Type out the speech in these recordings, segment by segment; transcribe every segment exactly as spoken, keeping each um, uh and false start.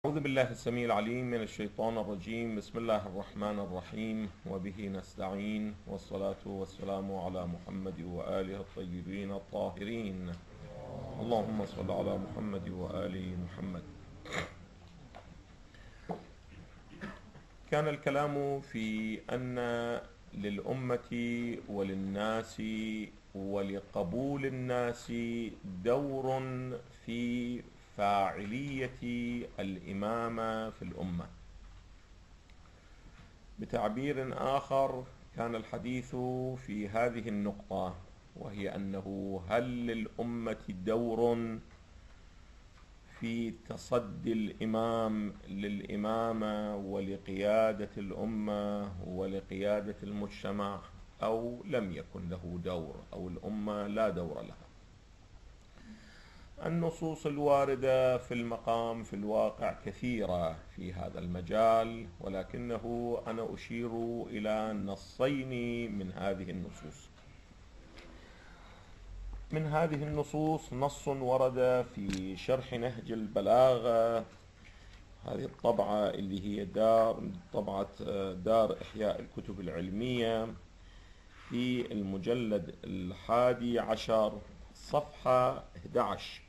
أعوذ بالله السميع العليم من الشيطان الرجيم. بسم الله الرحمن الرحيم، وبه نستعين، والصلاة والسلام على محمد وآله الطيبين الطاهرين. اللهم صل على محمد وآل محمد. كان الكلام في أن للأمة وللناس ولقبول الناس دور في فاعلية الإمامة في الأمة. بتعبير آخر، كان الحديث في هذه النقطة، وهي أنه هل للأمة دور في تصدي الإمام للإمامة ولقيادة الأمة ولقيادة المجتمع، أو لم يكن له دور، أو الأمة لا دور لها. النصوص الواردة في المقام في الواقع كثيرة في هذا المجال، ولكنه أنا أشير إلى نصين من هذه النصوص. من هذه النصوص نص ورد في شرح نهج البلاغة، هذه الطبعة اللي هي دار طبعة دار إحياء الكتب العلمية، في المجلد الحادي عشر صفحة أحد عشر،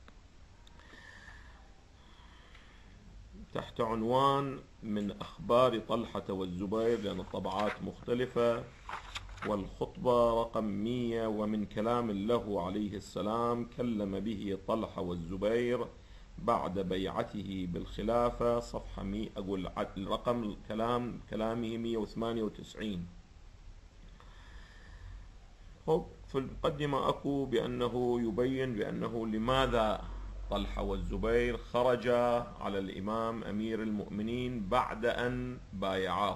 تحت عنوان من أخبار طلحة والزبير، لأن الطبعات مختلفة، والخطبة رقم مئة، ومن كلام له عليه السلام كلم به طلحة والزبير بعد بيعته بالخلافة، صفحة مئة، أقول الرقم كلام كلامه مئة وثمانية وتسعين. في المقدمة أكو بأنه يبين بأنه لماذا طلحة والزبير خرجا على الإمام أمير المؤمنين بعد أن بايعاه.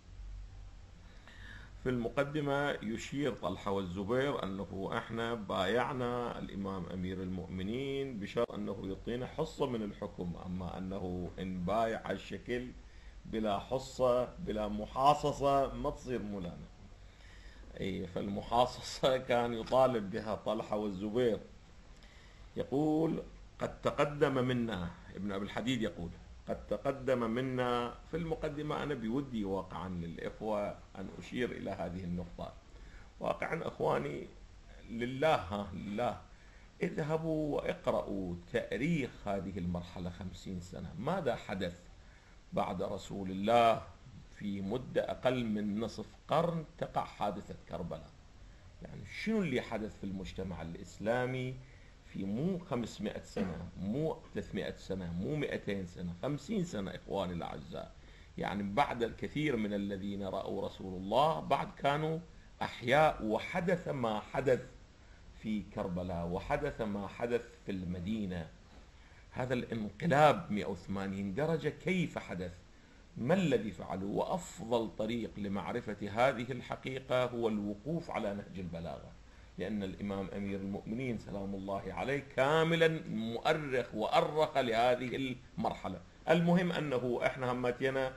في المقدمة يشير طلحة والزبير أنه إحنا بايعنا الإمام أمير المؤمنين بشرط أنه يعطينا حصة من الحكم، أما أنه إن بايع الشكل بلا حصة بلا محاصصة ما تصير مولانا. أي فالمحاصصة كان يطالب بها طلحة والزبير. يقول: قد تقدم منا، ابن أبي الحديد يقول: قد تقدم منا. في المقدمة أنا بودي واقعا للإخوة أن أشير إلى هذه النقطة. واقعا أخواني لله ها لله اذهبوا واقرأوا تاريخ هذه المرحلة خمسين سنة. ماذا حدث بعد رسول الله؟ في مدة أقل من نصف قرن تقع حادثة كربلاء. يعني شنو اللي حدث في المجتمع الإسلامي في مو خمسمائة سنة، مو ثلاثمائة سنة، مو مئتين سنة، خمسين سنة إخواني الأعزاء. يعني بعد الكثير من الذين رأوا رسول الله بعد كانوا أحياء، وحدث ما حدث في كربلاء، وحدث ما حدث في المدينة. هذا الانقلاب مئة وثمانين درجة كيف حدث؟ ما الذي فعله؟ وأفضل طريق لمعرفة هذه الحقيقة هو الوقوف على نهج البلاغة، لأن الإمام أمير المؤمنين سلام الله عليه كاملا مؤرخ وأرخ لهذه المرحلة. المهم أنه إحنا همتنا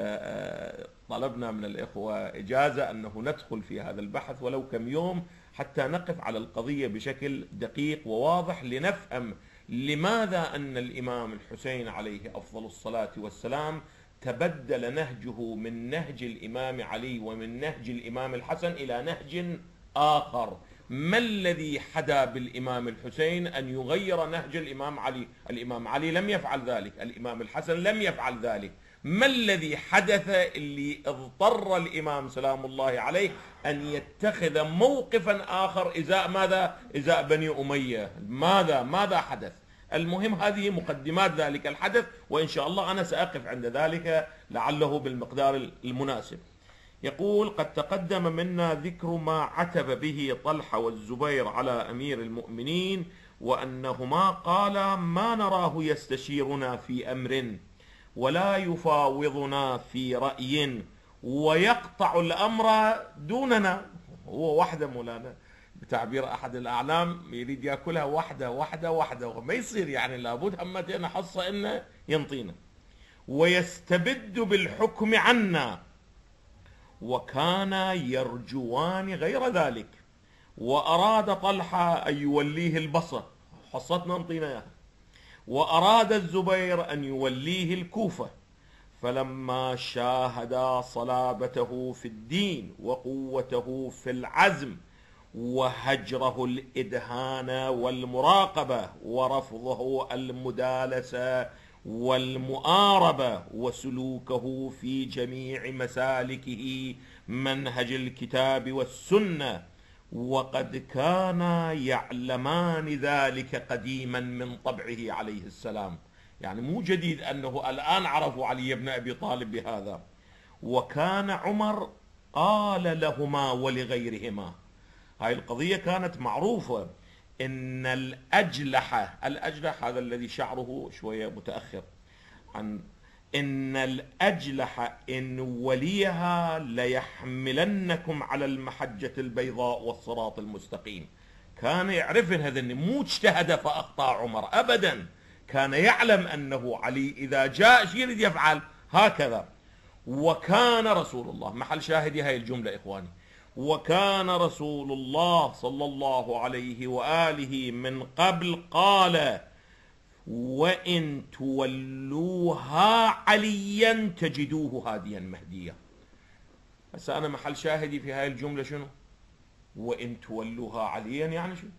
طلبنا من الإخوة إجازة أنه ندخل في هذا البحث ولو كم يوم، حتى نقف على القضية بشكل دقيق وواضح، لنفهم لماذا أن الإمام الحسين عليه أفضل الصلاة والسلام تبدل نهجه من نهج الإمام علي ومن نهج الإمام الحسن إلى نهج آخر. ما الذي حدا بالإمام الحسين أن يغير نهج الإمام علي؟ الإمام علي لم يفعل ذلك، الإمام الحسن لم يفعل ذلك. ما الذي حدث اللي اضطر الإمام سلام الله عليه أن يتخذ موقفا آخر إزاء ماذا؟ إزاء بني أمية. ماذا ماذا حدث؟ المهم هذه مقدمات ذلك الحدث، وإن شاء الله أنا سأقف عند ذلك لعله بالمقدار المناسب. يقول: قد تقدم منا ذكر ما عتب به طلحة والزبير على أمير المؤمنين، وأنهما قالا: ما نراه يستشيرنا في أمر ولا يفاوضنا في رأي ويقطع الأمر دوننا. هو وحده مولانا، بتعبير أحد الأعلام يريد يأكلها وحده وحده وحده، وما يصير يعني لابد همتنا حصة إنه ينطينا. ويستبد بالحكم عنا، وكان يرجوان غير ذلك، وأراد طلحة أن يوليه البصر، حصتنا انطينا اياها، وأراد الزبير أن يوليه الكوفة، فلما شاهدا صلابته في الدين وقوته في العزم وهجره الإدهان والمراقبة ورفضه المدالسة والمؤاربة وسلوكه في جميع مسالكه منهج الكتاب والسنة، وقد كانا يعلمان ذلك قديما من طبعه عليه السلام. يعني مو جديد أنه الآن عرفوا علي بن أبي طالب بهذا. وكان عمر قال لهما ولغيرهما، هاي القضية كانت معروفة، إن الأجلح، الأجلح هذا الذي شعره شوية متأخر عن، إن الأجلح إن وليها ليحملنكم على المحجة البيضاء والصراط المستقيم. كان يعرف هذا، إن مو اجتهد فأخطأ عمر أبدا، كان يعلم أنه علي إذا جاء شيء يريد يفعل هكذا. وكان رسول الله، محل شاهدي هاي الجملة إخواني، وكان رسول الله صلى الله عليه وآله من قبل قال: وإن تولوها عليا تجدوه هاديا مهديا. هسه أنا محل شاهدي في هاي الجملة شنو؟ وإن تولوها عليا يعني شنو؟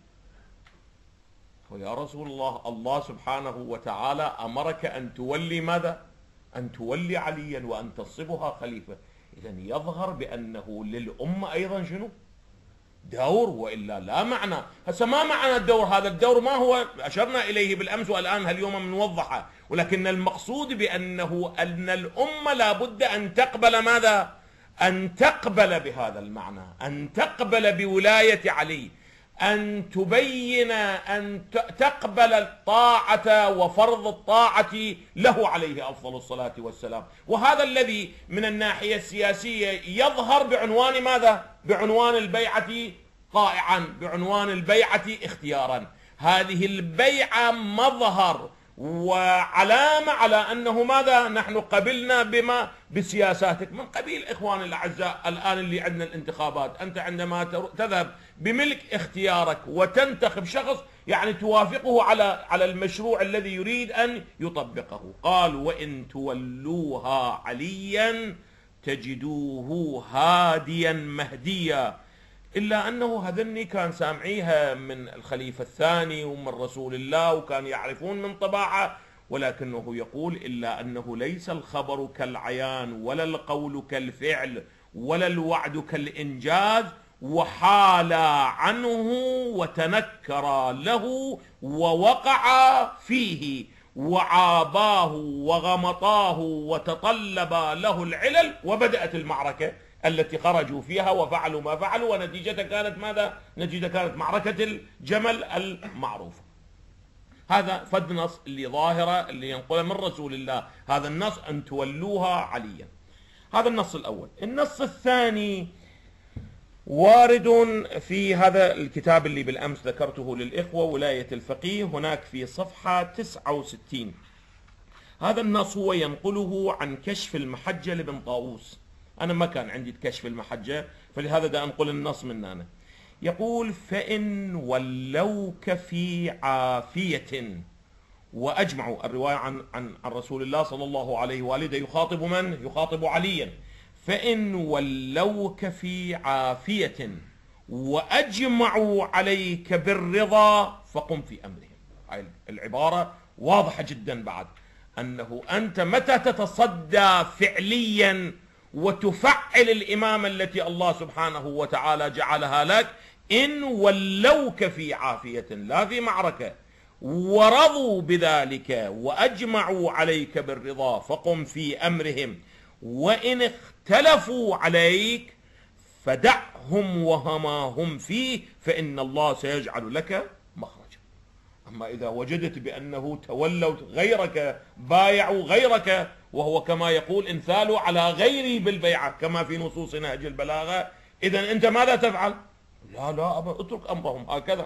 ويا رسول الله، الله سبحانه وتعالى أمرك أن تولي ماذا؟ أن تولي عليا وأن تصبها خليفة. إذن يظهر بأنه للأمة أيضا شنو؟ دور، وإلا لا معنى. هسه ما معنى الدور؟ هذا الدور ما هو أشرنا إليه بالأمس والآن هاليوم منوضحة، ولكن المقصود بأنه أن الأمة لابد أن تقبل ماذا؟ أن تقبل بهذا المعنى، أن تقبل بولاية علي، أن تبين، أن تقبل الطاعة وفرض الطاعة له عليه أفضل الصلاة والسلام. وهذا الذي من الناحية السياسية يظهر بعنوان ماذا؟ بعنوان البيعة طائعا، بعنوان البيعة اختيارا. هذه البيعة مظهر وعلامة على أنه ماذا؟ نحن قبلنا بما بسياساتك. من قبيل إخواني الأعزاء الآن اللي عندنا الانتخابات، أنت عندما تذهب بملك اختيارك وتنتخب شخص يعني توافقه على على المشروع الذي يريد أن يطبقه. قال: وإن تولوها عليا تجدوه هاديا مهديا. إلا أنه هذني كان سامعيها من الخليفة الثاني ومن رسول الله، وكان يعرفون من طباعه، ولكنه يقول: إلا أنه ليس الخبر كالعيان ولا القول كالفعل ولا الوعد كالإنجاز، وحال عنه وتنكر له ووقع فيه وعاباه وغمطاه وتطلب له العلل، وبدأت المعركة التي خرجوا فيها وفعلوا ما فعلوا، ونتيجتها كانت ماذا؟ نتيجة كانت معركة الجمل المعروفة. هذا فد نص اللي ظاهرة اللي ينقل من رسول الله، هذا النص أن تولوها عليا. هذا النص الأول. النص الثاني وارد في هذا الكتاب اللي بالأمس ذكرته للإخوة، ولاية الفقيه، هناك في صفحة تسعة وستين. هذا النص هو ينقله عن كشف المحجة لابن طاووس. أنا ما كان عندي كشف المحجة، فلهذا دا أنقل النص من أنا. يقول: فإن ولوك في عافية، وأجمعوا الرواية عن عن عن رسول الله صلى الله عليه وآله، يخاطب من؟ يخاطب عليا. فإن ولوك في عافية وأجمعوا عليك بالرضا فقم في أمرهم. هاي العبارة واضحة جدا بعد، أنه أنت متى تتصدى فعليا وتفعل الإمامة التي الله سبحانه وتعالى جعلها لك، إن ولوك في عافية لا في معركة ورضوا بذلك وأجمعوا عليك بالرضا فقم في أمرهم، وإن اختلفوا عليك فدعهم وهما هم فيه فإن الله سيجعل لك مخرجا. أما إذا وجدت بأنه تولوا غيرك، بايعوا غيرك، وهو كما يقول: إن ثالوا على غيري بالبيعة كما في نصوص نهج البلاغة، إذن أنت ماذا تفعل؟ لا لا أبا، اترك أمرهم هكذا.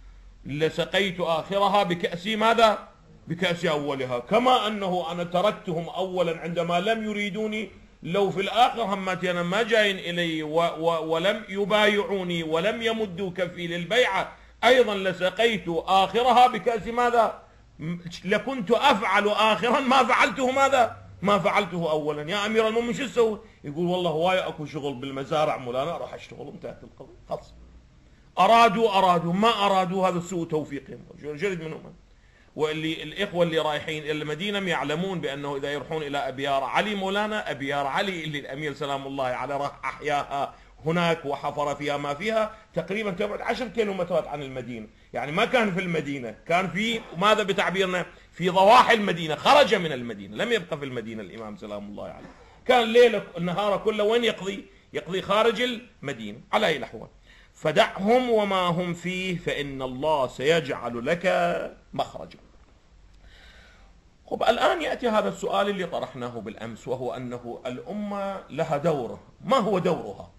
لسقيت آخرها بكأس ماذا؟ بكأس أولها. كما أنه أنا تركتهم أولا عندما لم يريدوني، لو في الآخر همتي أنا ما جاين إلي و و ولم يبايعوني ولم يمدوا كفي للبيعة، أيضا لسقيت آخرها بكأس ماذا؟ لكنت أفعل آخرا ما فعلته ماذا؟ ما فعلته أولا. يا أمير المؤمنين شو تسوي؟ يقول والله هواي أكو شغل بالمزارع مولانا راح أشتغل، انتهت القضية خلص. أرادوا أرادوا ما أرادوا هذا سوء توفيقهم، جرد منهم. واللي الإخوة اللي رايحين إلى المدينة يعلمون بأنه إذا يروحون إلى أبيار علي مولانا، أبيار علي اللي الأمير سلام الله عليه راح أحياها هناك وحفر فيها ما فيها، تقريبا تبعد عشر كيلومترات عن المدينة، يعني ما كان في المدينة، كان في ماذا بتعبيرنا في ضواحي المدينة، خرج من المدينة، لم يبقى في المدينة الإمام سلام الله عليه، كان ليلة النهار كله وين يقضي؟ يقضي خارج المدينة. على أي الأحوال فدعهم وما هم فيه فإن الله سيجعل لك مخرجا. خب الآن يأتي هذا السؤال اللي طرحناه بالأمس، وهو أنه الأمة لها دور، ما هو دورها؟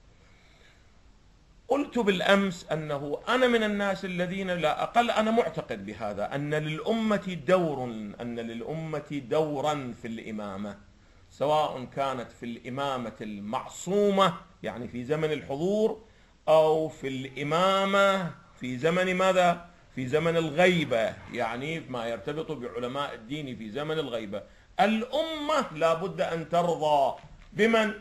قلت بالأمس أنه أنا من الناس الذين لا أقل أنا معتقد بهذا، أن للأمة دور، أن للأمة دورا في الإمامة، سواء كانت في الإمامة المعصومة يعني في زمن الحضور، أو في الإمامة في زمن ماذا؟ في زمن الغيبة، يعني ما يرتبط بعلماء الدين في زمن الغيبة. الأمة لا بد أن ترضى بمن؟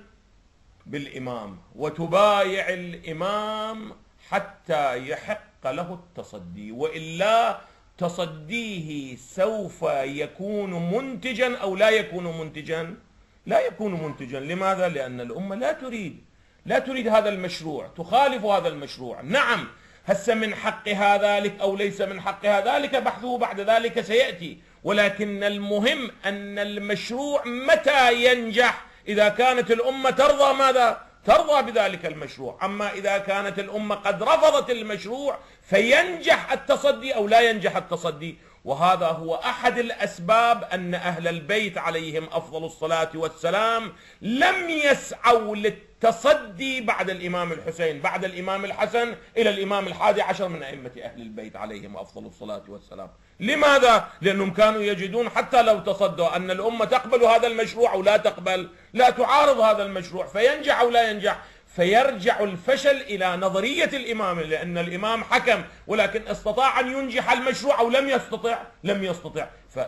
بالإمام، وتبايع الإمام حتى يحق له التصدي، وإلا تصديه سوف يكون منتجا أو لا يكون منتجا؟ لا يكون منتجا. لماذا؟ لأن الأمة لا تريد لا تريد هذا المشروع، تخالف هذا المشروع. نعم هسه من حقها ذلك أو ليس من حقها ذلك بحثه بعد ذلك سيأتي، ولكن المهم أن المشروع متى ينجح؟ إذا كانت الأمة ترضى ماذا؟ ترضى بذلك المشروع. أما إذا كانت الأمة قد رفضت المشروع فينجح التصدي أو لا ينجح التصدي. وهذا هو أحد الأسباب أن أهل البيت عليهم أفضل الصلاة والسلام لم يسعوا للتصدي بعد الإمام الحسين، بعد الإمام الحسن إلى الإمام الحادي عشر من أئمة أهل البيت عليهم أفضل الصلاة والسلام. لماذا؟ لأنهم كانوا يجدون حتى لو تصدوا أن الأمة تقبل هذا المشروع أو لا تقبل، لا تعارض هذا المشروع، فينجح أو لا ينجح، فيرجع الفشل إلى نظرية الإمام، لأن الإمام حكم ولكن استطاع أن ينجح المشروع أو لم يستطع؟ لم يستطع.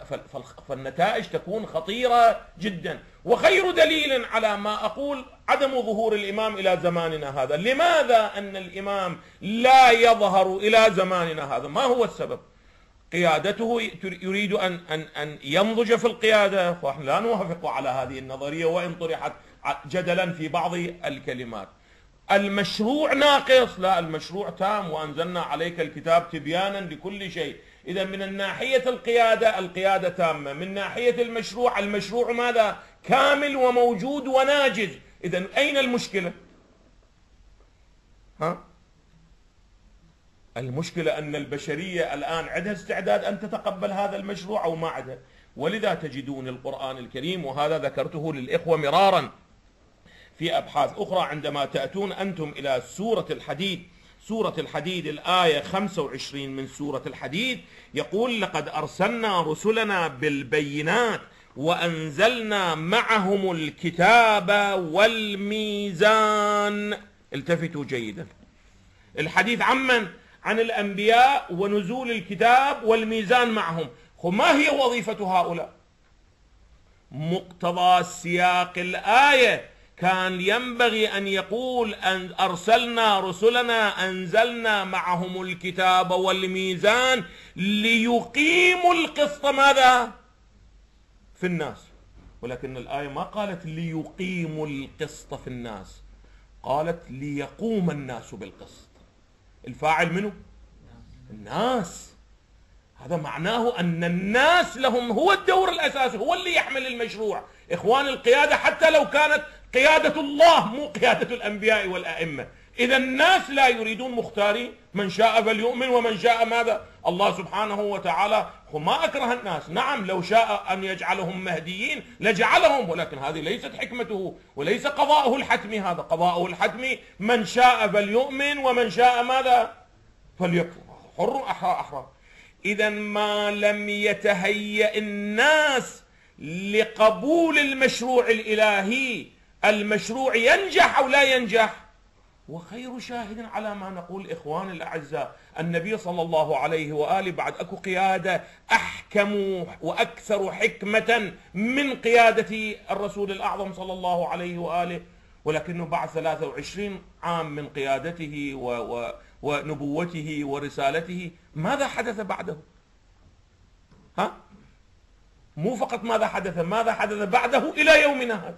فالنتائج تكون خطيرة جدا. وخير دليل على ما أقول عدم ظهور الإمام إلى زماننا هذا. لماذا أن الإمام لا يظهر إلى زماننا هذا؟ ما هو السبب؟ قيادته يريد أن, أن, أن ينضج في القيادة، فنحن لا نوافق على هذه النظرية وإن طرحت جدلا في بعض الكلمات. المشروع ناقص، لا المشروع تام، وأنزلنا عليك الكتاب تبيانا لكل شيء. إذا من الناحية القيادة القيادة تامة، من ناحية المشروع المشروع ماذا؟ كامل وموجود وناجز. إذا أين المشكلة؟ ها؟ المشكلة أن البشرية الآن عندها استعداد أن تتقبل هذا المشروع أو ما عندها. ولذا تجدون القرآن الكريم، وهذا ذكرته للإخوة مرارا في أبحاث أخرى، عندما تأتون أنتم إلى سورة الحديد، سورة الحديد الآية خمسة وعشرين من سورة الحديد، يقول لقد أرسلنا رسلنا بالبينات وأنزلنا معهم الكتاب والميزان. التفتوا جيدا، الحديث عن من؟ عن الأنبياء ونزول الكتاب والميزان معهم. ما هي وظيفة هؤلاء؟ مقتضى سياق الآية كان ينبغي أن يقول أن أرسلنا رسلنا أنزلنا معهم الكتاب والميزان ليقيموا القسط ماذا؟ في الناس. ولكن الآية ما قالت ليقيموا القسط في الناس، قالت ليقوم الناس بالقسط. الفاعل منه؟ الناس. هذا معناه أن الناس لهم هو الدور الأساسي، هو اللي يحمل المشروع. إخوان القيادة حتى لو كانت قيادة الله مو قيادة الأنبياء والأئمة، إذا الناس لا يريدون مختارين، من شاء فليؤمن ومن شاء ماذا؟ الله سبحانه وتعالى ما أكره الناس، نعم لو شاء أن يجعلهم مهديين لجعلهم، ولكن هذه ليست حكمته وليس قضاؤه الحتمي. هذا قضاؤه الحتمي من شاء فليؤمن ومن شاء ماذا؟ فليكفر، حر أحرى أحرى. إذا ما لم يتهيأ الناس لقبول المشروع الإلهي، المشروع ينجح أو لا ينجح؟ وخير شاهد على ما نقول إخواني الأعزاء النبي صلى الله عليه وآله بعد أكو قيادة أحكم وأكثر حكمة من قيادة الرسول الأعظم صلى الله عليه وآله، ولكنه بعد ثلاثة وعشرين عام من قيادته و و ونبوته ورسالته ماذا حدث بعده؟ ها؟ مو فقط ماذا حدث، ماذا حدث بعده إلى يومنا هذا.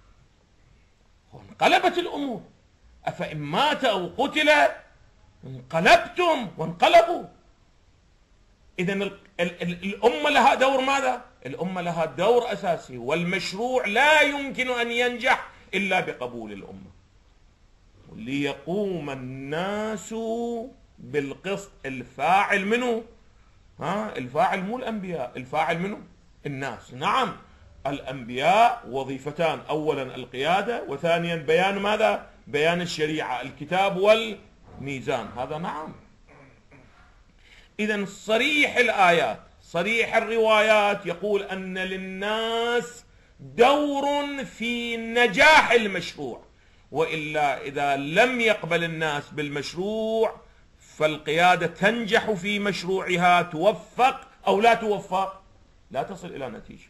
انقلبت الأمور، أفإن مات أو قتل انقلبتم وانقلبوا. إذن الأمة لها دور ماذا؟ الأمة لها دور أساسي، والمشروع لا يمكن أن ينجح إلا بقبول الأمة. ليقوم الناس بالقسط. الفاعل منه؟ ها؟ الفاعل مو الأنبياء، الفاعل منه؟ الناس. نعم الأنبياء وظيفتان، أولا القيادة، وثانيا بيان ماذا؟ بيان الشريعة، الكتاب والميزان، هذا نعم. إذن صريح الآيات صريح الروايات يقول أن للناس دور في نجاح المشروع، وإلا إذا لم يقبل الناس بالمشروع فالقيادة تنجح في مشروعها، توفق أو لا توفق لا تصل إلى نتيجة.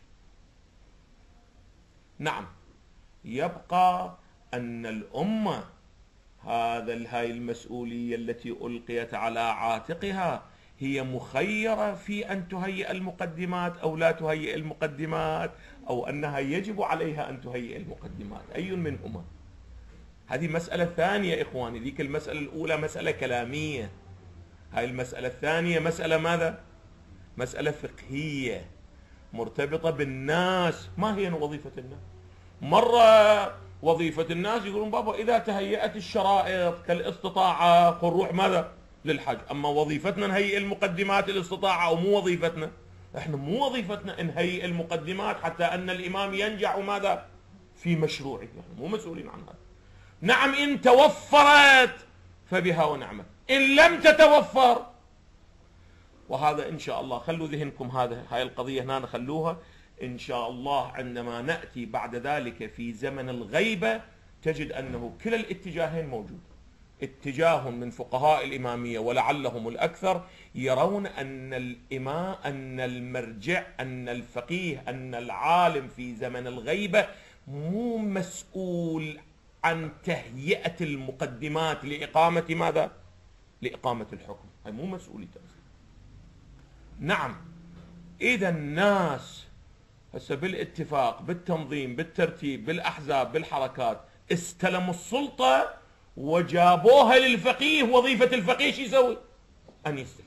نعم يبقى أن الأمة هذا هاي المسؤولية التي ألقيت على عاتقها هي مخيرة في أن تهيئ المقدمات أو لا تهيئ المقدمات، أو أنها يجب عليها أن تهيئ المقدمات، أي منهما؟ هذه مسألة ثانية إخواني. ذيك المسألة الأولى مسألة كلامية، هاي المسألة الثانية مسألة ماذا؟ مسألة فقهية مرتبطة بالناس. ما هي وظيفة الناس؟ مرة وظيفة الناس يقولون بابا إذا تهيأت الشرائط كالاستطاعة قل روح ماذا؟ للحج. أما وظيفتنا نهيئ المقدمات الاستطاعة، أو مو وظيفتنا؟ إحنا مو وظيفتنا نهيئ المقدمات حتى أن الإمام ينجح ماذا؟ في مشروعه. إحنا مو مسؤولين عن هذا. نعم إن توفرت فبها ونعمت، إن لم تتوفر، وهذا إن شاء الله خلوا ذهنكم هذا هاي القضية هنا نخلوها إن شاء الله. عندما نأتي بعد ذلك في زمن الغيبة تجد أنه كلا الاتجاهين موجود. اتجاه من فقهاء الإمامية ولعلهم الأكثر يرون أن الإمام أن المرجع أن الفقيه أن العالم في زمن الغيبة مو مسؤول عن تهيئة المقدمات لإقامة ماذا؟ لإقامة الحكم. هاي مو مسؤوليته. نعم إذا الناس هسه بالاتفاق بالتنظيم بالترتيب بالأحزاب بالحركات استلموا السلطة وجابوها للفقيه. وظيفة الفقيه شو يسوي؟ أن يستلم.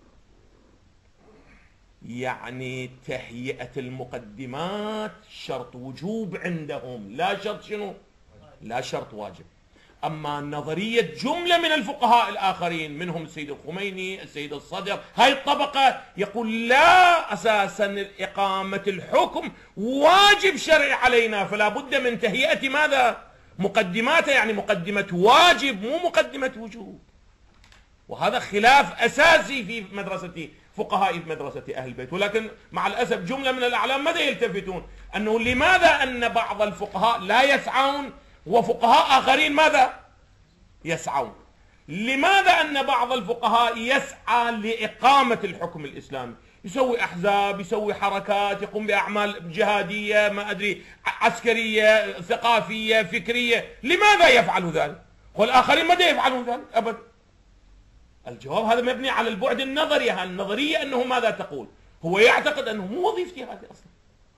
يعني تهيئة المقدمات شرط وجوب عندهم، لا شرط شنو؟ لا شرط واجب. أما نظرية جملة من الفقهاء الآخرين منهم السيد الخميني السيد الصدر، هاي الطبقة يقول لا، أساسا إقامة الحكم واجب شرعي علينا، فلا بد من تهيئة ماذا؟ مقدماته، يعني مقدمة واجب مو مقدمة وجوب. وهذا خلاف أساسي في مدرسة فقهاء في مدرسة أهل البيت. ولكن مع الأسف جملة من الأعلام ماذا يلتفتون؟ أنه لماذا أن بعض الفقهاء لا يسعون وفقهاء آخرين ماذا؟ يسعون. لماذا أن بعض الفقهاء يسعى لإقامة الحكم الإسلامي، يسوي أحزاب، يسوي حركات، يقوم بأعمال جهادية ما أدري عسكرية ثقافية فكرية، لماذا يفعل ذلك؟ والآخرين ماذا يفعلون ذلك؟ أبدا. الجواب هذا مبني على البعد النظري. النظرية أنه ماذا تقول؟ هو يعتقد أنه مو وظيفتي هذه أصلا.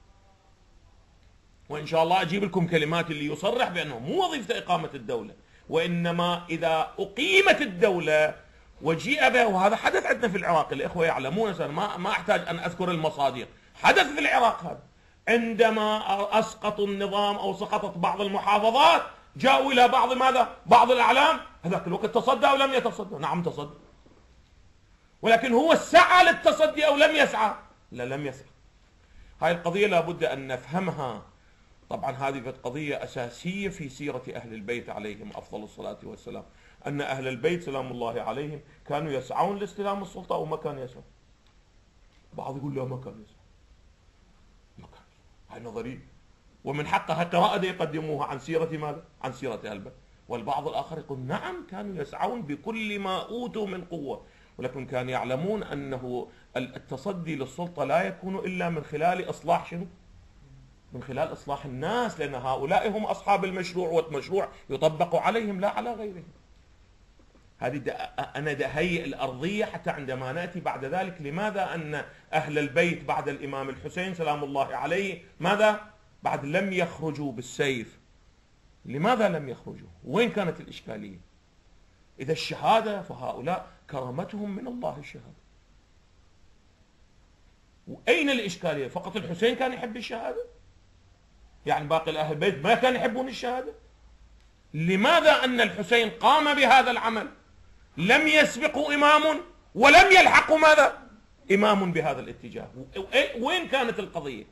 وإن شاء الله أجيب لكم كلمات اللي يصرح بأنه مو وظيفة إقامة الدولة، وإنما إذا أقيمت الدولة وجيء بها، وهذا حدث عندنا في العراق، الإخوة يعلمون، ما ما أحتاج أن أذكر المصادر، حدث في العراق هذا عندما أسقطوا النظام أو سقطت بعض المحافظات جاءوا إلى بعض ماذا؟ بعض الأعلام هذاك الوقت تصدى أو لم يتصدى؟ نعم تصدى. ولكن هو سعى للتصدي أو لم يسعى؟ لا لم يسعى. هاي القضية لابد أن نفهمها. طبعا هذه قضية أساسية في سيرة أهل البيت عليهم أفضل الصلاة والسلام، أن أهل البيت سلام الله عليهم كانوا يسعون لاستلام السلطة أو ما كانوا يسعون. بعض يقول لا ما كانوا يسعون، ما كانوا يسعون. هاي نظرية، ومن حقها قراءة يقدموها عن سيرة ماذا؟ عن سيرة أهل البيت. والبعض الآخر يقول نعم كانوا يسعون بكل ما أوتوا من قوة، ولكن كانوا يعلمون أنه التصدي للسلطة لا يكون إلا من خلال إصلاح شنو؟ من خلال إصلاح الناس، لأن هؤلاء هم أصحاب المشروع، والمشروع يطبق عليهم لا على غيرهم. هذه دا أنا دهيئ الأرضية حتى عندما نأتي بعد ذلك لماذا أن أهل البيت بعد الإمام الحسين سلام الله عليه ماذا؟ بعد لم يخرجوا بالسيف. لماذا لم يخرجوا؟ وين كانت الإشكالية؟ إذا الشهادة فهؤلاء كرامتهم من الله الشهادة. وأين الإشكالية؟ فقط الحسين كان يحب الشهادة؟ يعني باقي أهل البيت ما كانوا يحبون الشهادة؟ لماذا أن الحسين قام بهذا العمل؟ لم يسبقوا إمام ولم يلحقوا ماذا؟ إمام بهذا الاتجاه. وين كانت القضية؟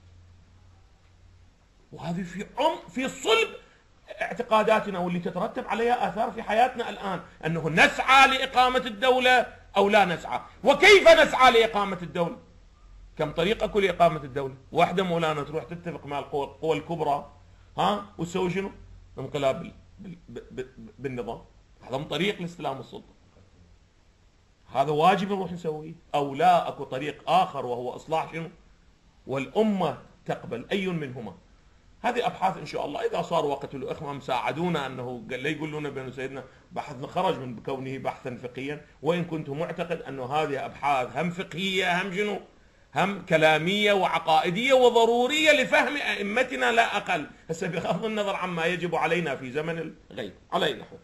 وهذه في عمق في صلب اعتقاداتنا واللي تترتب عليها آثار في حياتنا الآن، أنه نسعى لإقامة الدولة أو لا نسعى. وكيف نسعى لإقامة الدولة؟ كم طريقة لإقامة الدولة؟ واحدة مولانا تروح تتفق مع القوى الكبرى ها وتسوي شنو؟ انقلاب بالنظام. هذا من طريق لاستلام السلطة. هذا واجب نروح نسويه، أو لا أكو طريق آخر وهو إصلاح شنو؟ والأمة تقبل أي منهما. هذه أبحاث إن شاء الله إذا صار وقت الأخوة مساعدونا أنه لا يقولون بأن سيدنا بحثنا خرج من كونه بحثا فقهيا، وإن كنت معتقد أنه هذه أبحاث هم فقهية هم شنو؟ هم كلامية وعقائدية وضرورية لفهم أئمتنا لا أقل، هسه بغض النظر عما يجب علينا في زمن الغيب. على أي نحو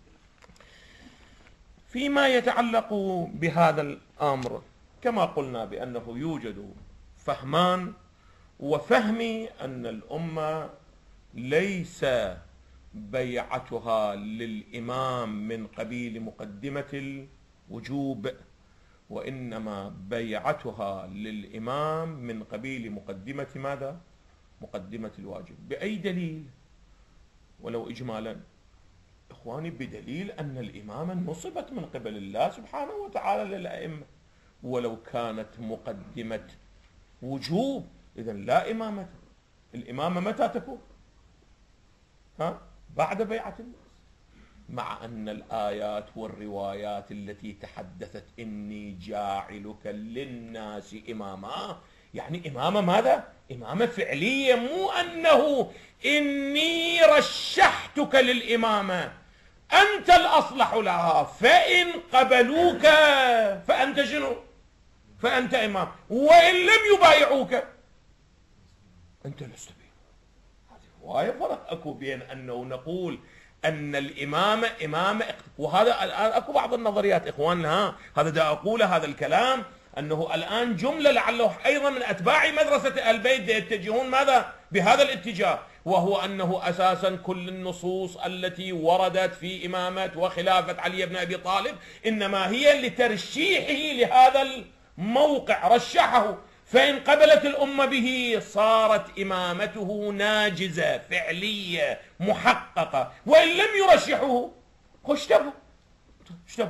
فيما يتعلق بهذا الأمر كما قلنا بأنه يوجد فهمان، وفهم أن الأمة ليس بيعتها للإمام من قبيل مقدمة الوجوب، وإنما بيعتها للإمام من قبيل مقدمة ماذا؟ مقدمة الواجب. بأي دليل؟ ولو إجمالا إخواني، بدليل أن الإمامة نصبت من قبل الله سبحانه وتعالى للأئمة، ولو كانت مقدمة وجوب إذن لا إمامة. الإمامة متى تكون؟ ها؟ بعد بيعة الناس. مع أن الآيات والروايات التي تحدثت إني جاعلك للناس إماما، يعني إمامة ماذا؟ إمامة فعلية، مو أنه إني رشحتك للإمامة أنت الأصلح لها، فإن قبلوك فأنت شنو؟ فأنت إمام، وإن لم يبايعوك أنت لست به. هذه رواية فرق أكو بين أنه نقول أن الإمامة إمامة، وهذا الآن أكو بعض النظريات إخواننا، هذا دا أقوله هذا الكلام أنه الآن جملة لعله أيضا من أتباع مدرسة البيت يتجهون ماذا؟ بهذا الاتجاه، وهو أنه أساسا كل النصوص التي وردت في إمامة وخلافة علي بن أبي طالب إنما هي لترشيحه لهذا الموقع، رشحه، فإن قبلت الأمة به صارت إمامته ناجزة فعلية محققة، وإن لم يرشحوه اشتبهوا اشتبهوا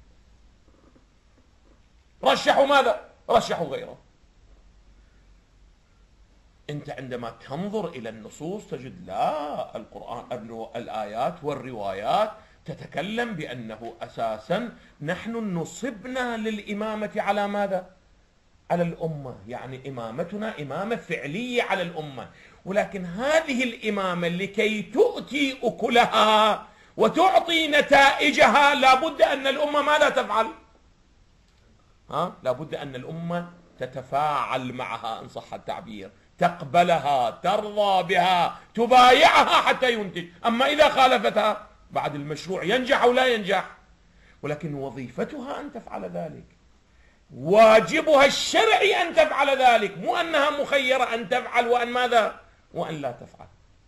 رشحوا ماذا؟ رشحوا غيره. أنت عندما تنظر إلى النصوص تجد لا، القرآن الآيات والروايات تتكلم بأنه أساسا نحن نصبنا للإمامة على ماذا؟ على الأمة، يعني إمامتنا إمامة فعلية على الأمة، ولكن هذه الإمامة لكي تؤتي أكلها وتعطي نتائجها لابد أن الأمة ماذا تفعل؟ ها؟ لابد أن الأمة تتفاعل معها إن صح التعبير، تقبلها، ترضى بها، تبايعها حتى ينتج. أما إذا خالفتها بعد المشروع ينجح أو لا ينجح، ولكن وظيفتها أن تفعل ذلك، واجبها الشرعي أن تفعل ذلك، مو أنها مخيرة أن تفعل وأن ماذا؟ وأن لا تفعل.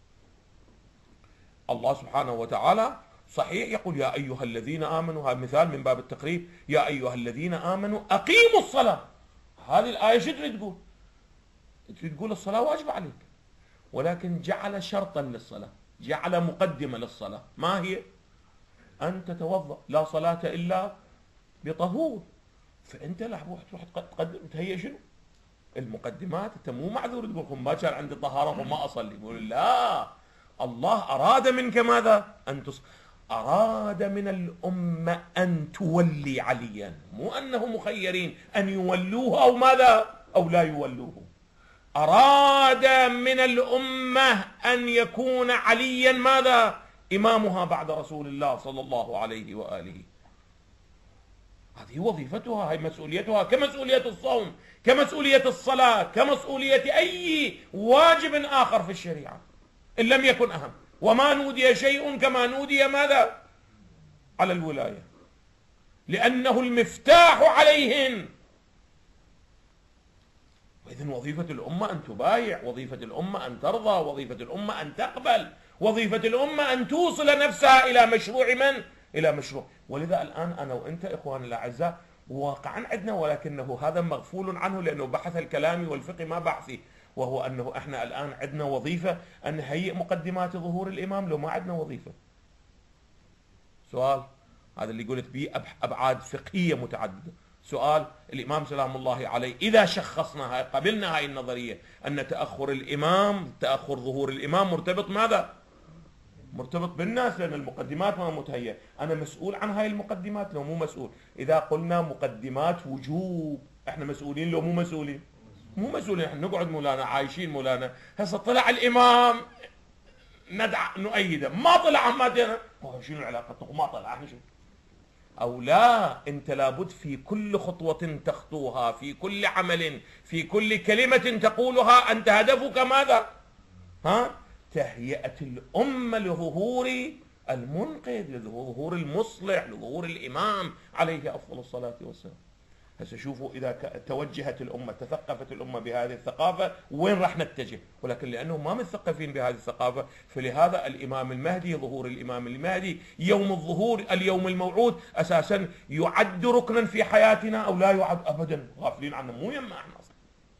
الله سبحانه وتعالى صحيح يقول يا أيها الذين آمنوا، هذا مثال من باب التقريب، يا أيها الذين آمنوا أقيموا الصلاة. هذه الآية شو تريد تقول؟ تريد تقول الصلاة واجبة عليك، ولكن جعل شرطا للصلاة، جعل مقدمة للصلاة، ما هي؟ أن تتوضأ، لا صلاة إلا بطهور. فأنت لا تروح تقدم تهيئ شنو؟ المقدمات. أنت مو معذور تقول ما كان عندي طهارة وما أصلي، يقول لا، الله أراد منك ماذا؟ أن تص... أراد من الأمة أن تولي عليا، مو أنه مخيرين أن يولوه أو ماذا أو لا يولوه. أراد من الأمة أن يكون عليا ماذا؟ إمامها بعد رسول الله صلى الله عليه وآله. هذه وظيفتها، هي مسؤوليتها، كمسؤولية الصوم، كمسؤولية الصلاة، كمسؤولية أي واجب آخر في الشريعة إن لم يكن أهم. وما نودي شيء كما نودي ماذا؟ على الولاية، لأنه المفتاح عليهن. وإذن وظيفة الأمة أن تبايع، وظيفة الأمة أن ترضى، وظيفة الأمة أن تقبل، وظيفة الأمة أن توصل نفسها إلى مشروع من؟ إلى مشروع. ولذا الآن أنا وأنت إخواني الأعزاء واقعا عندنا، ولكنه هذا مغفول عنه لأنه بحث الكلامي والفقه ما بحثي، وهو أنه إحنا الآن عندنا وظيفة أن نهيئ مقدمات ظهور الإمام لو ما عندنا وظيفة. سؤال هذا اللي قلت به أبعاد فقهية متعددة. سؤال الإمام سلام الله عليه، إذا شخصنا هاي قبلنا هاي النظرية أن تأخر الإمام، تأخر ظهور الإمام مرتبط ماذا؟ مرتبط بالناس، لأن المقدمات ما متهيئة. أنا مسؤول عن هاي المقدمات لو مو مسؤول؟ إذا قلنا مقدمات وجوب إحنا مسؤولين لو مو مسؤولين؟ مو مسؤولين. إحنا نقعد مولانا عايشين مولانا. هسه طلع الإمام ندع نؤيده، ما طلع ما دينا شنو العلاقة؟ ما طلع احنا شنو؟ أو لا، أنت لابد في كل خطوة تخطوها، في كل عمل، في كل كلمة تقولها، أنت هدفك ماذا؟ ها؟ تهيئة الأمة لظهور المنقذ، لظهور المصلح، لظهور الإمام عليه أفضل الصلاة والسلام. هسه شوفوا إذا توجهت الأمة، تثقفت الأمة بهذه الثقافة، وين راح نتجه؟ ولكن لأنهم ما مثقفين بهذه الثقافة، فلهذا الإمام المهدي، ظهور الإمام المهدي، يوم الظهور، اليوم الموعود، أساسا يعد ركنا في حياتنا أو لا يعد؟ أبدا، غافلين عنه، مو يما احنا أصلا.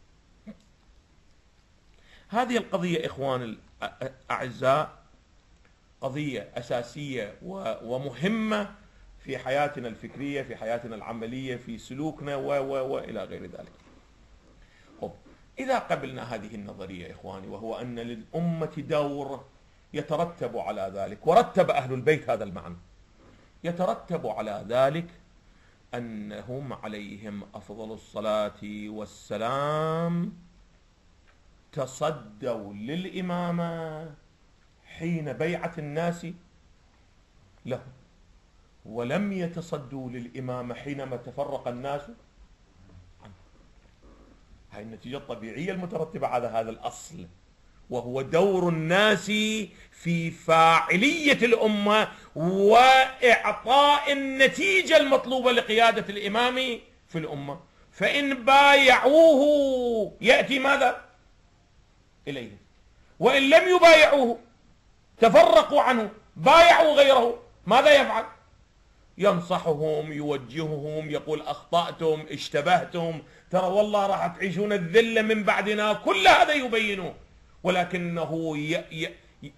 هذه القضية إخوان الأعزاء قضية أساسية ومهمة في حياتنا الفكرية، في حياتنا العملية، في سلوكنا و و وإلى غير ذلك. طب إذا قبلنا هذه النظرية إخواني، وهو أن للأمة دور يترتب على ذلك، ورتب أهل البيت هذا المعنى، يترتب على ذلك أنهم عليهم أفضل الصلاة والسلام تصدوا للإمامة حين بيعة الناس له، ولم يتصدوا للإمامة حينما تفرق الناس عنه. هاي النتيجة الطبيعية المترتبة على هذا الأصل، وهو دور الناس في فاعلية الأمة وإعطاء النتيجة المطلوبة لقيادة الإمام في الأمة. فإن بايعوه يأتي ماذا؟ إليه. وإن لم يبايعوه، تفرقوا عنه، بايعوا غيره، ماذا يفعل؟ ينصحهم، يوجههم، يقول أخطأتم، اشتبهتم، ترى والله راح تعيشون الذلة من بعدنا، كل هذا يبينه. ولكنه ي... ي...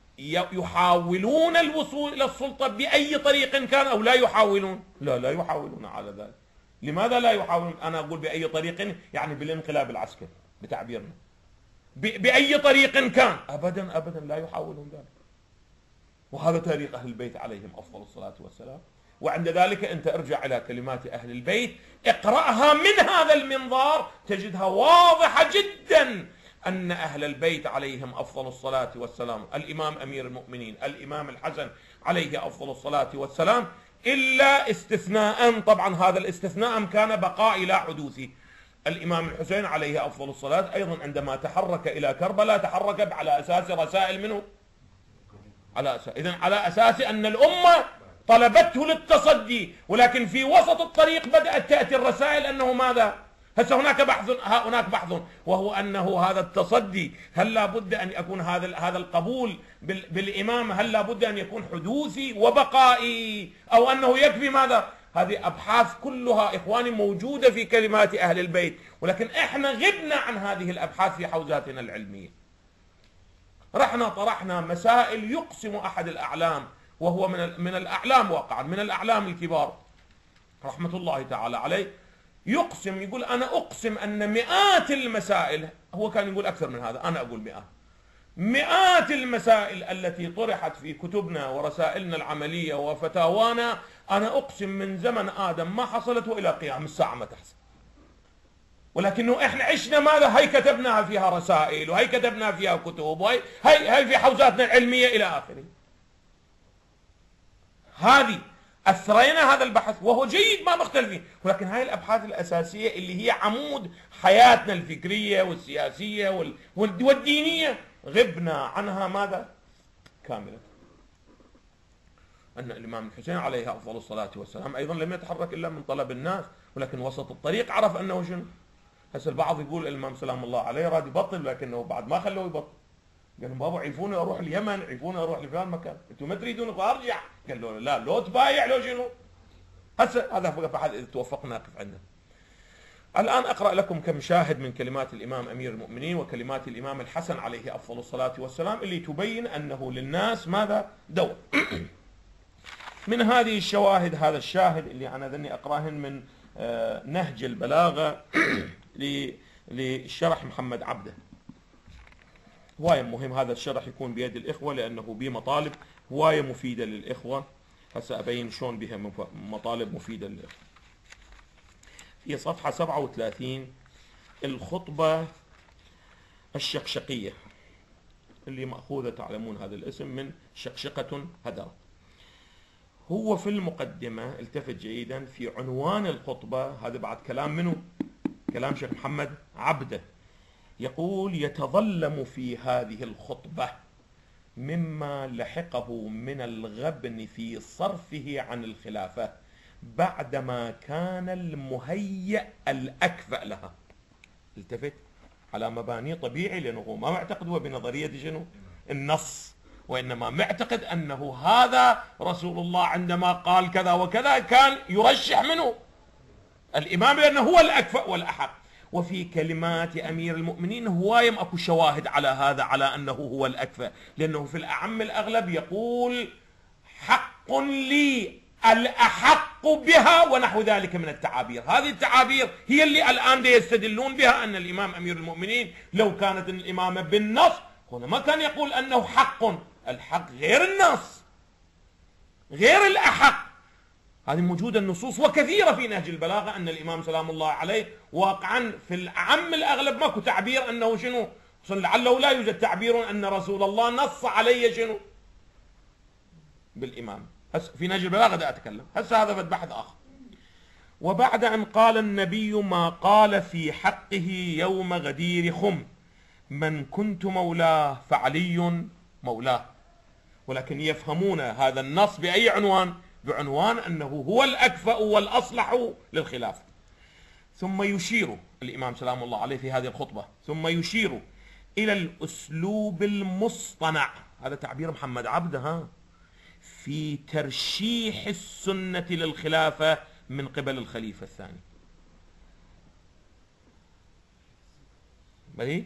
يحاولون الوصول إلى السلطة بأي طريق كان، أو لا يحاولون؟ لا لا يحاولون على ذلك. لماذا لا يحاولون؟ أنا أقول بأي طريق، يعني بالانقلاب العسكري بتعبيرنا، ب... بأي طريق كان، أبدا أبدا لا يحاولون ذلك. وهذا تاريخ أهل البيت عليهم أفضل الصلاة والسلام. وعند ذلك أنت ارجع إلى كلمات أهل البيت، اقرأها من هذا المنظار، تجدها واضحة جدا أن أهل البيت عليهم أفضل الصلاة والسلام، الإمام أمير المؤمنين الإمام الحسن عليه أفضل الصلاة والسلام، إلا استثناء، طبعا هذا الاستثناء كان بقاء لا حدوثي. الإمام الحسين عليه أفضل الصلاة أيضا عندما تحرك إلى كربلاء تحرك على أساس رسائل منه، على أساس إذن على أساس أن الأمة طلبته للتصدي، ولكن في وسط الطريق بدأت تأتي الرسائل أنه ماذا؟ هسه هناك بحث، هناك بحث وهو أنه هذا التصدي هل لا بد أن يكون هذا هذا القبول بالإمام، هل لا بد أن يكون حدوثي وبقائي، أو أنه يكفي ماذا؟ هذه أبحاث كلها إخواني موجودة في كلمات أهل البيت، ولكن إحنا غبنا عن هذه الأبحاث في حوزاتنا العلمية. رحنا طرحنا مسائل يقسم أحد الأعلام، وهو من من الأعلام واقعا، من الأعلام الكبار رحمة الله تعالى عليه، يقسم، يقول أنا أقسم أن مئات المسائل، هو كان يقول أكثر من هذا، أنا أقول مئات، مئات المسائل التي طرحت في كتبنا ورسائلنا العملية وفتاوانا أنا أقسم من زمن آدم ما حصلت وإلى قيام الساعة ما تحصل، ولكنه إحنا عشنا ماذا؟ هي كتبناها فيها رسائل، وهي كتبنا فيها كتب، وهي هي, هي في حوزاتنا العلمية إلى آخره. هذه أثرينا هذا البحث وهو جيد ما مختلفين، ولكن هاي الأبحاث الأساسية اللي هي عمود حياتنا الفكرية والسياسية والدينية غبنا عنها ماذا؟ كاملة. أن الإمام الحسين عليه أفضل الصلاة والسلام أيضا لم يتحرك إلا من طلب الناس، ولكن وسط الطريق عرف أنه شنو؟ هسه البعض يقول الإمام سلام الله عليه راد يبطل، لكنه بعد ما خلوه يبطل. قال لهم بابا عيفوني اروح اليمن، عيفوني اروح لفلان مكان، انتم ما تريدون ارجع؟ قال له لا، لو تبايع لو شنو؟ هسه هذا بحث اذا توفقنا نقف عنده. الان اقرا لكم كم شاهد من كلمات الامام امير المؤمنين وكلمات الامام الحسن عليه افضل الصلاه والسلام اللي تبين انه للناس ماذا؟ دور. من هذه الشواهد هذا الشاهد اللي انا ذني اقراهن من نهج البلاغه للشرح محمد عبده. هواية مهم هذا الشرح يكون بيد الإخوة لأنه به مطالب هواية مفيدة للإخوة. هسه أبين شلون بها مطالب مفيدة للإخوة. في صفحة سبعة وثلاثين الخطبة الشقشقية اللي مأخوذة تعلمون هذا الاسم من شقشقة هدر. هو في المقدمة التفت جيدا في عنوان الخطبة، هذا بعد كلام منه؟ كلام شيخ محمد عبده. يقول يتظلم في هذه الخطبة مما لحقه من الغبن في صرفه عن الخلافة بعدما كان المهيأ الأكفأ لها. التفت على مباني طبيعي لأنه ما معتقد هو بنظرية شنو؟ النص، وإنما معتقد أنه هذا رسول الله عندما قال كذا وكذا كان يرشح منه الإمام لأنه هو الأكفأ والأحق. وفي كلمات أمير المؤمنين هواية أكو شواهد على هذا، على أنه هو الأكفأ، لأنه في الأعم الأغلب يقول حق لي الأحق بها ونحو ذلك من التعابير. هذه التعابير هي اللي الآن يستدلون بها أن الإمام أمير المؤمنين لو كانت الإمامة بالنص هنا ما كان يقول أنه حق. الحق غير النص، غير الأحق. هذه موجودة النصوص وكثيرة في نهج البلاغة أن الإمام سلام الله عليه واقعا في الأعم الأغلب ماكو تعبير أنه شنو، لعله لا يوجد تعبير أن رسول الله نص علي شنو بالإمام. هسه في نهج البلاغة دا أتكلم، هسه هذا بحث آخر. وبعد أن قال النبي ما قال في حقه يوم غدير خم من كنت مولاه فعلي مولاه، ولكن يفهمون هذا النص بأي عنوان؟ بعنوان أنه هو الأكفأ والأصلح للخلافة. ثم يشير الإمام سلام الله عليه في هذه الخطبة ثم يشير إلى الأسلوب المصطنع، هذا تعبير محمد عبده، ها، في ترشيح السنة للخلافة من قبل الخليفة الثاني. بل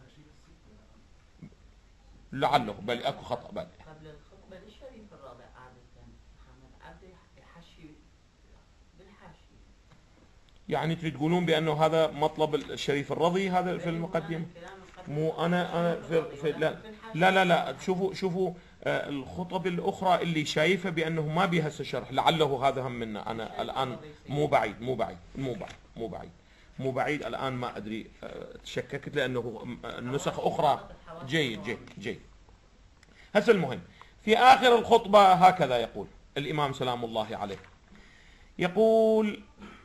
لعله بل أكو خطأ بل قبل الخطبة للشريف الرابع عادة محمد عبده يحشي بالحاشية. يعني تريد تقولون بأنه هذا مطلب الشريف الرضي هذا في المقدمة؟ مو أنا أنا في, في لا لا لا لا شوفوا شوفوا آه الخطب الأخرى اللي شايفة بأنه ما بها هسه شرح، لعله هذا هم منا. أنا الآن مو بعيد مو بعيد مو بعيد مو بعيد مو بعيد الآن ما أدري آه تشككت لأنه النسخ أخرى. جيد جيد جيد. هسه المهم في آخر الخطبة هكذا يقول الإمام سلام الله عليه، يقول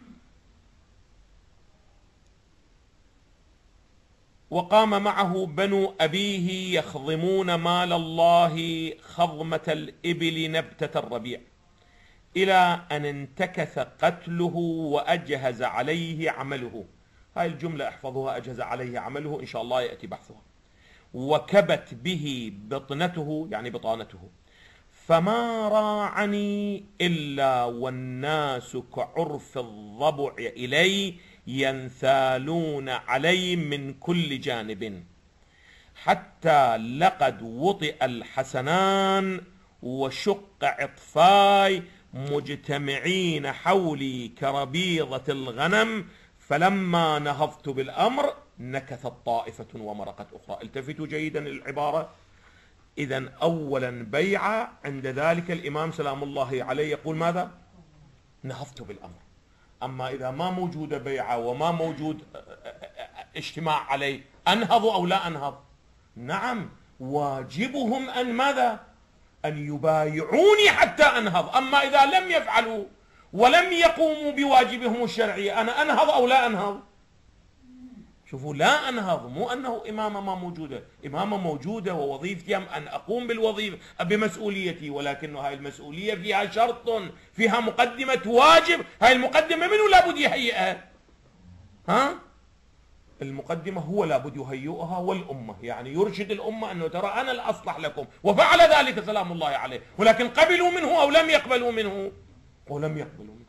وقام معه بنو أبيه يخضمون مال الله خضمة الإبل نبتة الربيع إلى أن انتكث قتله وأجهز عليه عمله. هاي الجملة احفظوها، أجهز عليه عمله، إن شاء الله يأتي بحثها. وكبت به بطنته يعني بطانته فما راعني إلا والناس كعرف الضبع إلي ينثالون علي من كل جانب حتى لقد وطئ الحسنان وشق عطفاي مجتمعين حولي كربيضة الغنم فلما نهضت بالأمر نكثت طائفة ومرقت أخرى. التفتوا جيدا للعبارة. إذن أولا بيعة، عند ذلك الإمام سلام الله عليه يقول ماذا؟ نهضت بالأمر. أما إذا ما موجود بيعة وما موجود اجتماع عليه، أنهض أو لا أنهض؟ نعم، واجبهم أن ماذا؟ أن يبايعوني حتى أنهض. أما إذا لم يفعلوا ولم يقوموا بواجبهم الشرعي، أنا أنهض أو لا أنهض؟ شوفوا، لا أنهض، مو أنه إمامة ما موجودة، إمامة موجودة ووظيفتي أن أقوم بالوظيفة بمسؤوليتي، ولكن هاي المسؤولية فيها شرط، فيها مقدمة واجب. هاي المقدمة منو لابد يهيئها؟ ها؟ المقدمة هو لابد يهيئها والأمة، يعني يرشد الأمة أنه ترى أنا الأصلح لكم، وفعل ذلك سلام الله عليه. ولكن قبلوا منه أو لم يقبلوا منه؟ ولم يقبلوا منه.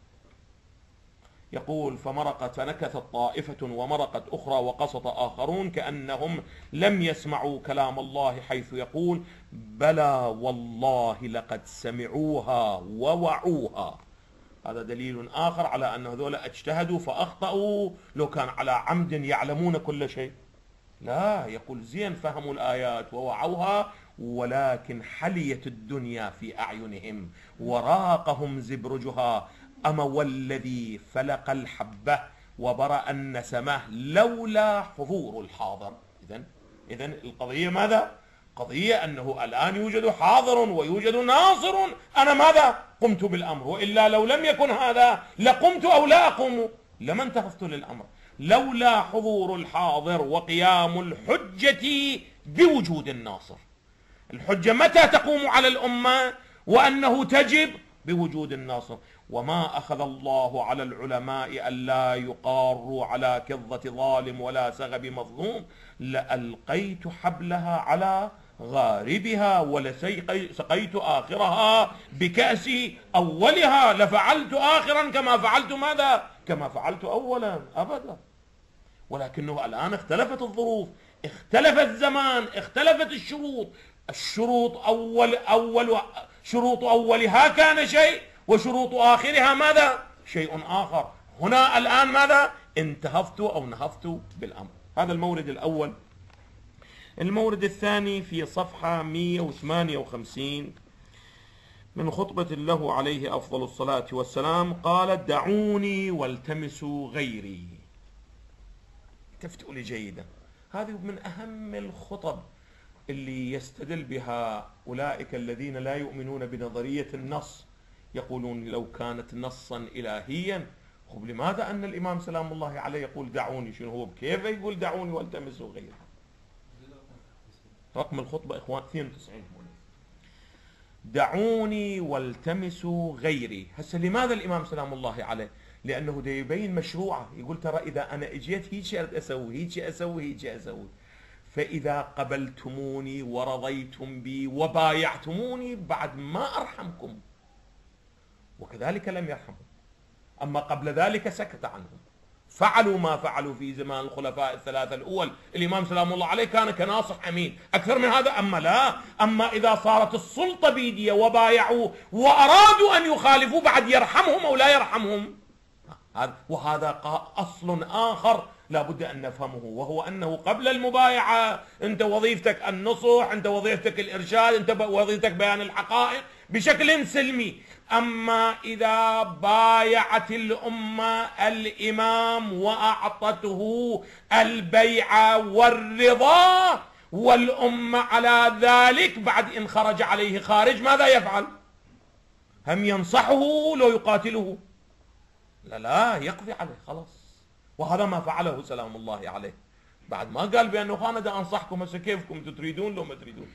يقول فمرقت فنكثت طائفة ومرقت أخرى وقسط آخرون كأنهم لم يسمعوا كلام الله، حيث يقول بلى والله لقد سمعوها ووعوها. هذا دليل آخر على أن هذول اجتهدوا فأخطأوا. لو كان على عمد يعلمون كل شيء، لا، يقول زين فهموا الآيات ووعوها، ولكن حليت الدنيا في أعينهم وراقهم زبرجها. أما والذي فلق الحبة وبرأ النسمة لولا حضور الحاضر. إذن إذن القضية ماذا؟ قضية أنه الآن يوجد حاضر ويوجد ناصر، أنا ماذا؟ قمت بالأمر، وإلا لو لم يكن هذا لقمت أو لا أقوم، لما انتهضت للأمر. لولا حضور الحاضر وقيام الحجة بوجود الناصر. الحجة متى تقوم على الأمة؟ وأنه تجب بوجود الناصر. وما أخذ الله على العلماء ألا يقاروا على كظة ظالم ولا سغب مظلوم، لألقيت حبلها على غاربها ولسقيت آخرها بكأس أولها، لفعلت آخرا كما فعلت ماذا؟ كما فعلت أولا، أبدا. ولكنه الآن اختلفت الظروف، اختلف الزمان، اختلفت الشروط. الشروط أول أول شروط أولها كان شيء، وشروط آخرها ماذا؟ شيء آخر. هنا الآن ماذا؟ انتهضت أو نهضت بالأمر. هذا المورد الأول. المورد الثاني في صفحة مئة وثمانية وخمسين من خطبة له عليه أفضل الصلاة والسلام، قال دعوني والتمسوا غيري. التفتوا لي جيدا، هذه من أهم الخطب اللي يستدل بها أولئك الذين لا يؤمنون بنظرية النص. يقولون لو كانت نصا إلهيا، خب لماذا أن الإمام سلام الله عليه يقول دعوني؟ شنو هو بكيف يقول دعوني والتمسوا غيري؟ رقم الخطبة إخوان اثنين وتسعين. دعوني والتمسوا غيري. هسه لماذا الإمام سلام الله عليه؟ لأنه دا يبين مشروعه. يقول ترى إذا أنا اجيت هيك أسوي هيك أسوي هيك أسوي، فإذا قبلتموني ورضيتم بي وبايعتموني بعد ما أرحمكم، وكذلك لم يرحمهم. أما قبل ذلك سكت عنهم، فعلوا ما فعلوا في زمان الخلفاء الثلاثة الأول. الإمام سلام الله عليه كان كناصح أمين، أكثر من هذا أما لا. أما إذا صارت السلطة بيديه وبايعوا وأرادوا أن يخالفوا، بعد يرحمهم أو لا يرحمهم؟ وهذا أصل آخر لا بد أن نفهمه، وهو أنه قبل المبايعة أنت وظيفتك النصح، أنت وظيفتك الإرشاد، أنت وظيفتك بيان الحقائق بشكل سلمي. أما إذا بايعت الأمة الإمام وأعطته البيعة والرضا والأمة على ذلك، بعد إن خرج عليه خارج ماذا يفعل؟ هم ينصحه لو يقاتله؟ لا لا، يقضي عليه خلاص. وهذا ما فعله سلام الله عليه، بعد ما قال بأنه أنا دا أنصحكم، هسه كيفكم تريدون لو ما تريدون.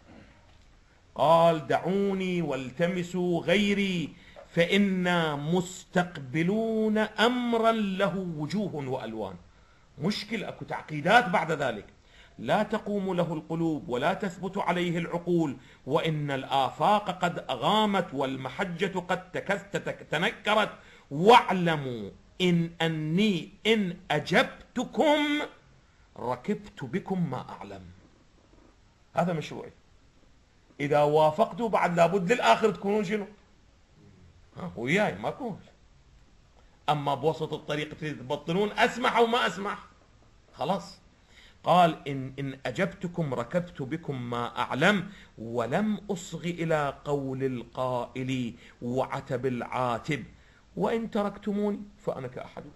قال دعوني والتمسوا غيري فإنا مستقبلون أمرا له وجوه وألوان. مشكلة، أكو تعقيدات بعد ذلك. لا تقوم له القلوب ولا تثبت عليه العقول، وإن الآفاق قد أغامت والمحجة قد تنكرت، واعلموا إن أني إن أجبتكم ركبت بكم ما أعلم. هذا مشروعي. إذا وافقتوا بعد لابد للآخر تكونون شنو؟ ها وياي ما أكون. أما بوسط الطريق تبطلون أسمح أو ما أسمح، خلاص قال إن, إن أجبتكم ركبت بكم ما أعلم ولم أصغ إلى قول القائل وعتب العاتب وإن تركتموني فأنا كأحدكم.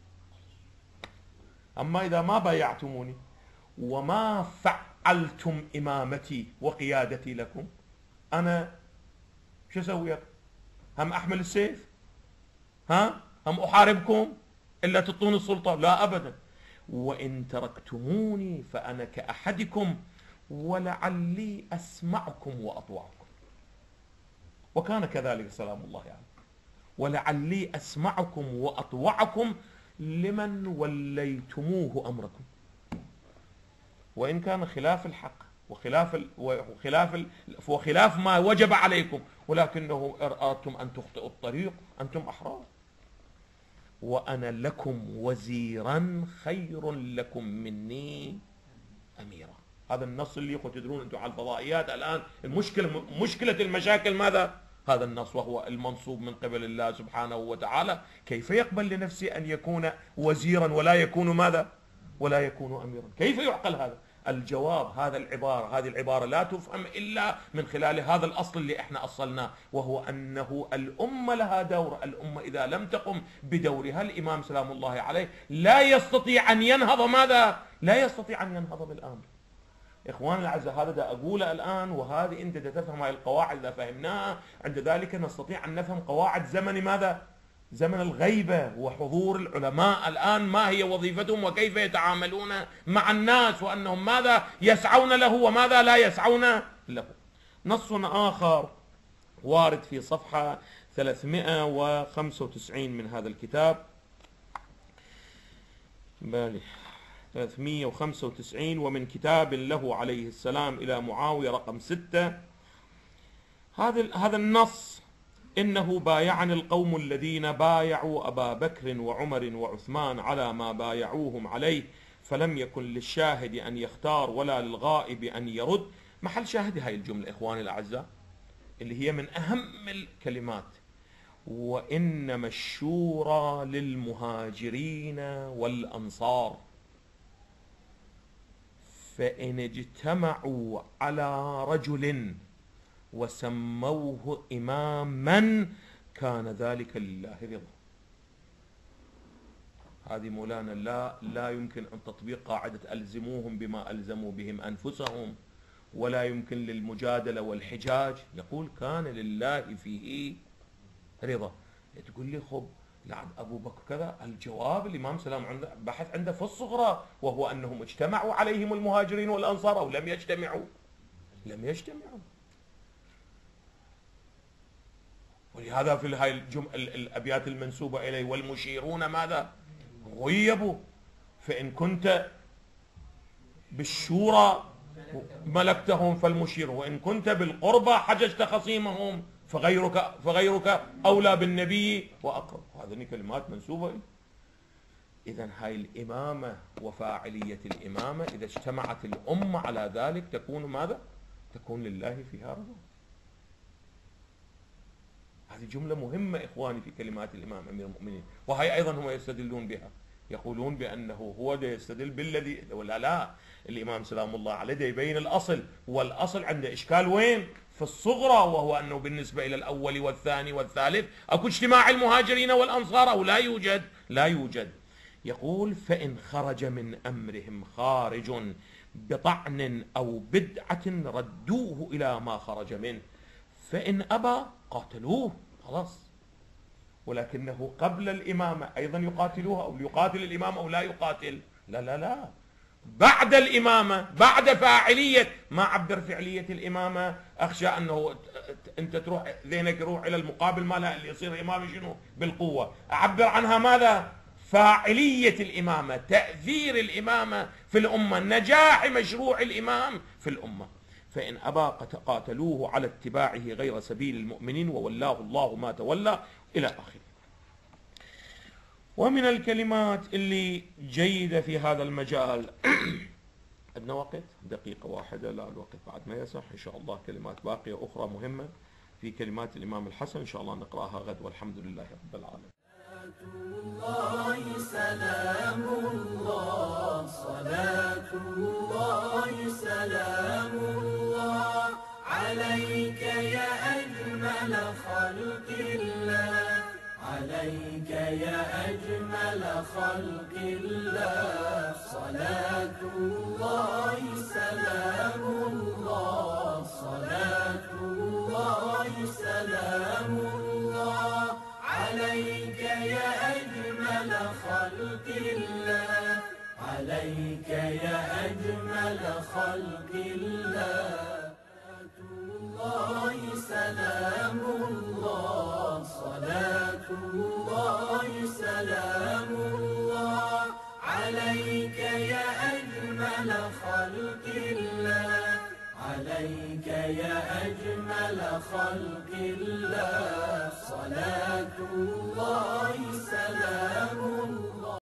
أما إذا ما بايعتموني وما فعلتم إمامتي وقيادتي لكم أنا شو أسوي؟ هم أحمل السيف؟ ها؟ هم أحاربكم إلا تعطون السلطة؟ لا أبدا. وإن تركتموني فأنا كأحدكم ولعلي أسمعكم وأطوعكم. وكان كذلك سلام الله عليه يعني. ولعلي أسمعكم وأطوعكم لمن وليتموه أمركم، وإن كان خلاف الحق وخلاف ال... وخلاف ال... وخلاف ما وجب عليكم، ولكنه أردتم أن تخطئوا الطريق أنتم أحرار. وأنا لكم وزيرا خير لكم مني أميرا. هذا النص اللي تدرون أنتم على الفضائيات الآن المشكلة مشكلة المشاكل ماذا؟ هذا النص، وهو المنصوب من قبل الله سبحانه وتعالى. كيف يقبل لنفسه أن يكون وزيرا ولا يكون ماذا؟ ولا يكون أميرا؟ كيف يعقل هذا؟ الجواب هذا العبارة هذه العبارة لا تفهم إلا من خلال هذا الأصل اللي احنا أصلناه، وهو أنه الأمة لها دور. الأمة إذا لم تقم بدورها الإمام سلام الله عليه لا يستطيع أن ينهض ماذا؟ لا يستطيع أن ينهض بالأمر. إخواني الأعزاء هذا دا أقوله الآن، وهذه أنت تفهم هاي القواعد إذا فهمناها عند ذلك نستطيع أن نفهم قواعد زمن ماذا؟ زمن الغيبة وحضور العلماء الآن ما هي وظيفتهم وكيف يتعاملون مع الناس، وأنهم ماذا يسعون له وماذا لا يسعون له. نص آخر وارد في صفحة ثلاثمائة وخمسة وتسعين من هذا الكتاب، بالي ثلاثمائة وخمسة وتسعين، ومن كتاب له عليه السلام إلى معاوية رقم ستة. هذا هذا النص: إنه بايعني القوم الذين بايعوا أبا بكر وعمر وعثمان على ما بايعوهم عليه، فلم يكن للشاهد أن يختار ولا للغائب أن يرد. محل شاهد هاي الجملة إخواني الأعزاء اللي هي من أهم الكلمات: وإنما الشورى للمهاجرين والأنصار، فإن اجتمعوا على رجل وسموه إماما كان ذلك لله رضا. هذه مولانا لا لا يمكن أن تطبيق قاعدة ألزموهم بما ألزموا بهم أنفسهم، ولا يمكن للمجادلة والحجاج. يقول كان لله فيه رضا. تقول لي خب لعن أبو بكر كذا، الجواب الإمام سلام عنده بحث عنده في الصغرى، وهو أنهم اجتمعوا عليهم المهاجرين والأنصار أو لم يجتمعوا؟ لم يجتمعوا. ولهذا في هاي الجمل الأبيات المنسوبة إليه: والمشيرون ماذا؟ غيبوا، فإن كنت بالشورى ملكتهم فالمشير، وإن كنت بالقربى حججت خصيمهم فغيرك فغيرك أولى بالنبي وأقرب. هذه كلمات منسوبة إليه. إذن هاي الإمامة وفاعلية الإمامة إذا اجتمعت الأمة على ذلك تكون ماذا؟ تكون لله فيها رضا. هذه جملة مهمة إخواني في كلمات الإمام أمير المؤمنين، وهي أيضا هم يستدلون بها، يقولون بأنه هو ده يستدل بالذي ولا لا. الإمام سلام الله عليه ده يبين الأصل، والأصل عنده إشكال وين؟ في الصغرى، وهو أنه بالنسبة إلى الأول والثاني والثالث أكو اجتماع المهاجرين والأنصار أو لا يوجد؟ لا يوجد. يقول: فإن خرج من أمرهم خارج بطعن أو بدعة ردوه إلى ما خرج منه، فإن أبى قاتلوه خلاص. ولكنه قبل الإمامة أيضا يقاتلوها، أو يقاتل الإمام أو لا يقاتل؟ لا لا لا، بعد الإمامة، بعد فاعلية. ما عبر فعلية الإمامة، أخشى أنه أنت تروح ذهنك يروح إلى المقابل مالها اللي يصير إمام شنو؟ بالقوة. أعبر عنها ماذا؟ فاعلية الإمامة، تأثير الإمامة في الأمة، نجاح مشروع الإمام في الأمة. فإن أبى قاتلوه على اتباعه غير سبيل المؤمنين وولاه الله ما تولى إلى آخره. ومن الكلمات اللي جيدة في هذا المجال عندنا وقت دقيقة واحدة، لا الوقت بعد ما يسح. إن شاء الله كلمات باقية أخرى مهمة في كلمات الإمام الحسن إن شاء الله نقرأها غد، والحمد لله رب العالمين. الله سلام الله صلاة يا أجمل خلق الله، صلاة الله سلام الله، صلاة الله سلام الله عليك يا أجمل خلق الله، عليك يا أجمل خلق الله. الله سلام الله، صلاة الله سلام الله عليك يا أجمل خلق الله، عليك يا أجمل خلق الله، صلاة الله سلام الله.